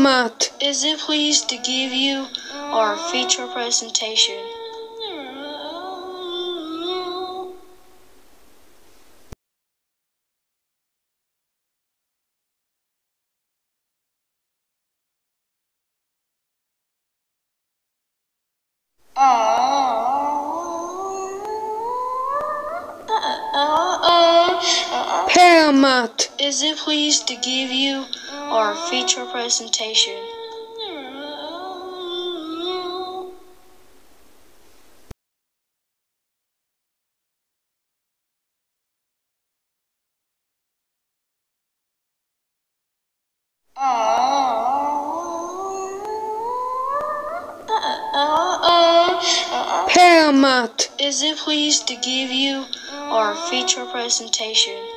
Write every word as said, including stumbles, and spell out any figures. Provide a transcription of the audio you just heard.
Paramount is it pleased to give you our feature presentation. Paramount is it pleased to give you our feature presentation. Paramount is it pleased to give you our feature presentation.